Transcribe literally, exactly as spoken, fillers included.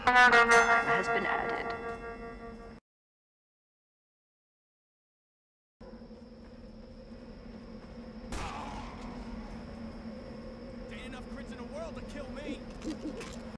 Time has been added. Ain't enough crits in the world to kill me.